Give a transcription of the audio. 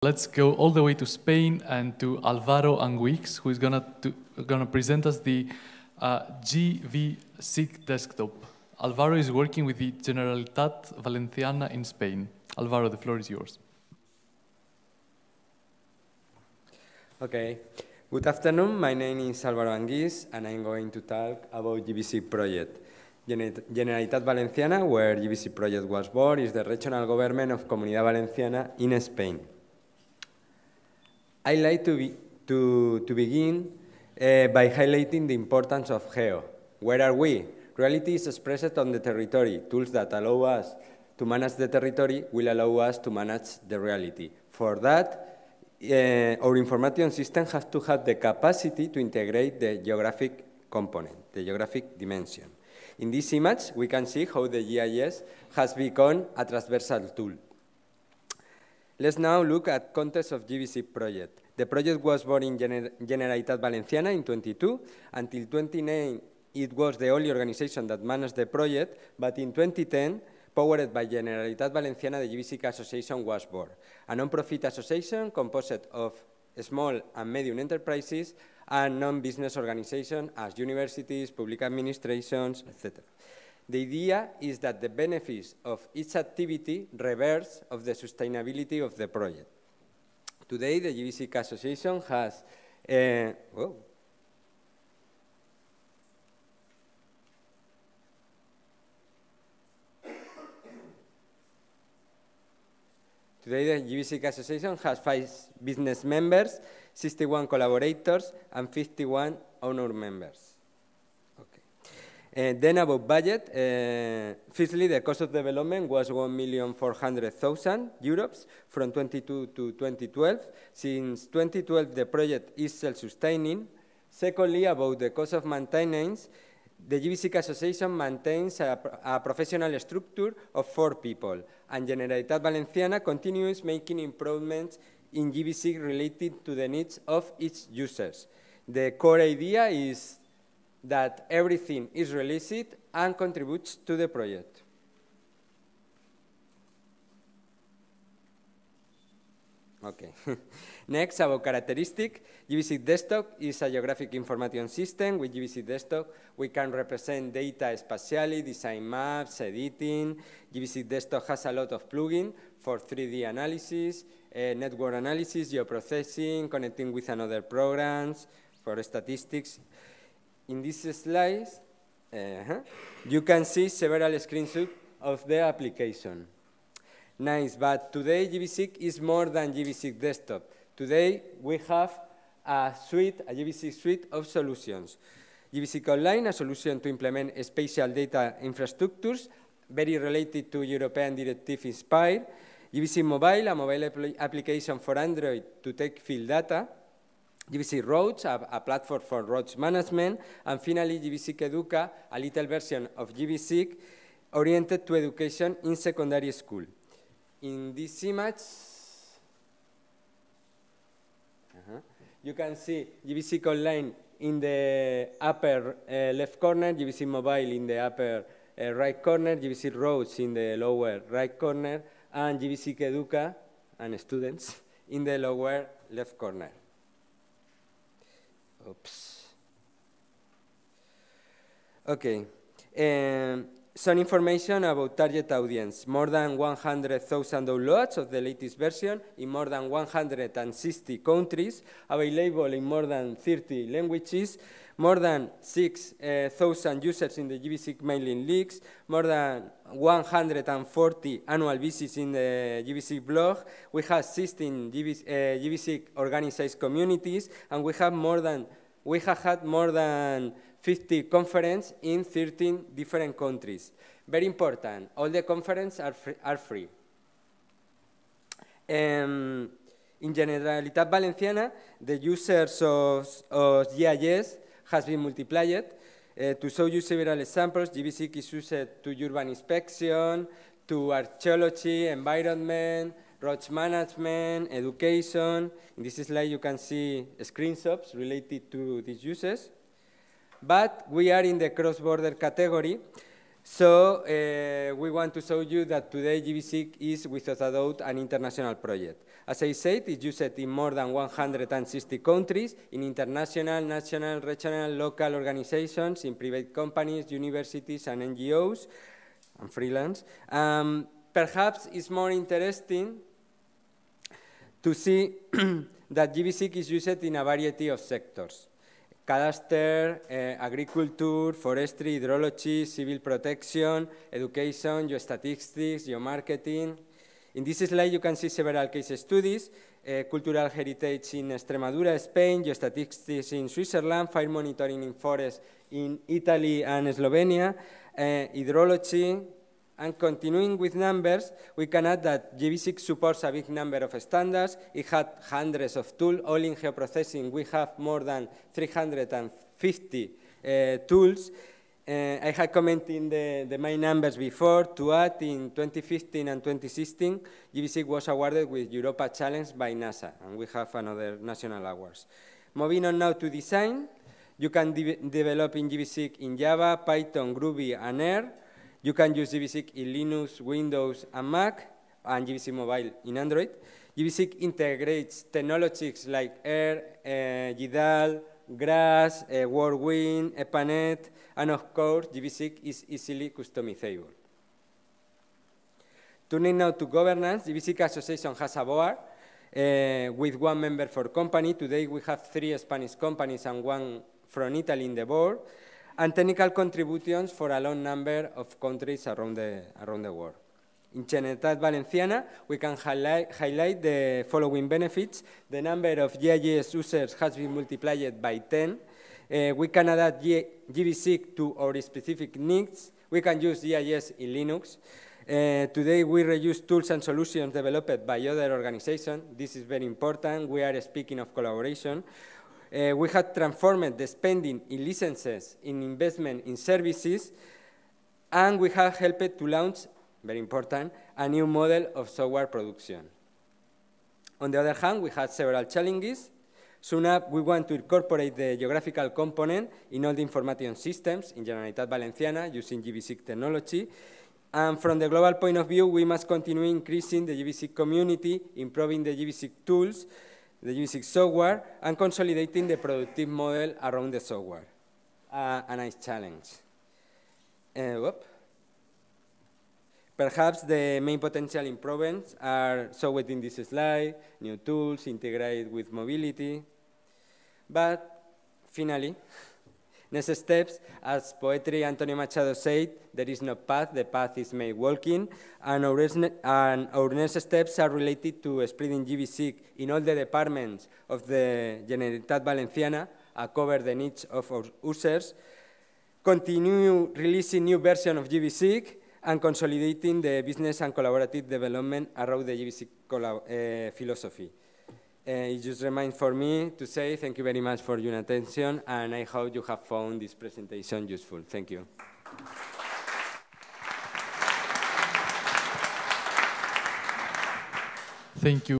Let's go all the way to Spain and to Álvaro Anguix, who is gonna present us the gvSIG desktop. Álvaro is working with the Generalitat Valenciana in Spain. Álvaro, the floor is yours. Okay. Good afternoon. My name is Álvaro Anguix, and I'm going to talk about gvSIG project. Generalitat Valenciana, where gvSIG project was born, is the regional government of Comunidad Valenciana in Spain. I'd like to begin by highlighting the importance of geo. Where are we? Reality is expressed on the territory. Tools that allow us to manage the territory will allow us to manage the reality. For that, our information system has to have the capacity to integrate the geographic component, the geographic dimension. In this image, we can see how the GIS has become a transversal tool. Let's now look at context of gvSIG project. The project was born in Generalitat Valenciana in 22. Until 2009, it was the only organization that managed the project, but in 2010, powered by Generalitat Valenciana, the gvSIG Association was born, a non-profit association composed of small and medium enterprises and non-business organizations as universities, public administrations, etc. The idea is that the benefits of each activity reverse of the sustainability of the project. Today, the gvSIG Association has Today, the gvSIG Association has 5 business members, 61 collaborators, and 51 honor members. Then about budget, firstly, the cost of development was €1,400,000 from 2022 to 2012. Since 2012, the project is self-sustaining. Secondly, about the cost of maintenance, the gvSIG Association maintains a professional structure of 4 people, and Generalitat Valenciana continues making improvements in gvSIG related to the needs of its users. The core idea is that everything is released and contributes to the project. Okay. Next, about characteristics. gvSIG Desktop is a geographic information system. With gvSIG Desktop, we can represent data spatially, design maps, editing. gvSIG Desktop has a lot of plugins for 3D analysis, network analysis, geoprocessing, connecting with another programs, for statistics. In this slide, you can see several screenshots of the application. Nice, but today gvSIG is more than gvSIG Desktop. Today we have a gvSIG suite of solutions. gvSIG Online, a solution to implement spatial data infrastructures, very related to European Directive Inspire. gvSIG Mobile, a mobile application for Android to take field data. gvSIG Roads, a platform for roads management, and finally gvSIG Educa, a little version of gvSIG oriented to education in secondary school. In this image, you can see gvSIG Online in the upper left corner, gvSIG Mobile in the upper right corner, gvSIG Roads in the lower right corner, and gvSIG Educa and students in the lower left corner. Oops. Okay. Some information about target audience. More than 100,000 downloads of the latest version in more than 160 countries, available in more than 30 languages, more than 6,000 users in the gvSIG mailing lists, more than 140 annual visits in the gvSIG blog. We have 16 gvSIG organized communities, and we have had more than 50 conferences in 13 different countries. Very important, all the conferences are free. In Generalitat Valenciana, the users of GIS has been multiplied. To show you several examples, gvSIG is used to urban inspection, to archaeology, environment, roads management, education. In this slide, you can see screenshots related to these uses. But we are in the cross-border category. So we want to show you that today gvSIG is, without a doubt, an international project. As I said, it's used in more than 160 countries, in international, national, regional, local organizations, in private companies, universities, and NGOs, and freelance. Perhaps it's more interesting to see that gvSIG is used in a variety of sectors: cadastre, agriculture, forestry, hydrology, civil protection, education, geostatistics, geomarketing. In this slide, you can see several case studies: cultural heritage in Extremadura, Spain, geostatistics in Switzerland, fire monitoring in forests in Italy and Slovenia, hydrology. And continuing with numbers, we can add that gvSIG supports a big number of standards. It had hundreds of tools. All in geoprocessing, we have more than 350 tools. I had commented the main numbers before. To add, in 2015 and 2016, gvSIG was awarded with Europa Challenge by NASA, and we have another national awards. Moving on now to design, you can develop in gvSIG in Java, Python, Groovy, and R. You can use gvSIG in Linux, Windows, and Mac, and gvSIG Mobile in Android. gvSIG integrates technologies like R, GDAL, Grass, Whirlwind, EPANET, and of course, gvSIG is easily customizable. Turning now to governance, gvSIG Association has a board with one member for company. Today, we have 3 Spanish companies and 1 from Italy in the board, and technical contributions for a long number of countries around the world. In Generalitat Valenciana, we can highlight the following benefits. The number of GIS users has been multiplied by 10. We can adapt gvSIG to our specific needs. We can use GIS in Linux. Today, we reuse tools and solutions developed by other organizations. This is very important. We are speaking of collaboration. We have transformed the spending in licenses, in investment in services, and we have helped to launch, very important, a new model of software production. On the other hand, we had several challenges. Soon up, we want to incorporate the geographical component in all the information systems in Generalitat Valenciana using gvSIG technology. And from the global point of view, we must continue increasing the gvSIG community, improving the gvSIG tools, the gvSIG software, and consolidating the productive model around the software. A nice challenge. Perhaps the main potential improvements are shown in this slide: new tools, integrated with mobility. But finally, next steps, as poetry Antonio Machado said, there is no path, the path is made walking, and our next steps are related to spreading gvSIG in all the departments of the Generalitat Valenciana, cover the needs of our users, continue releasing new versions of gvSIG, and consolidating the business and collaborative development around the gvSIG philosophy. It just remains for me to say thank you very much for your attention, and I hope you have found this presentation useful. Thank you. Thank you.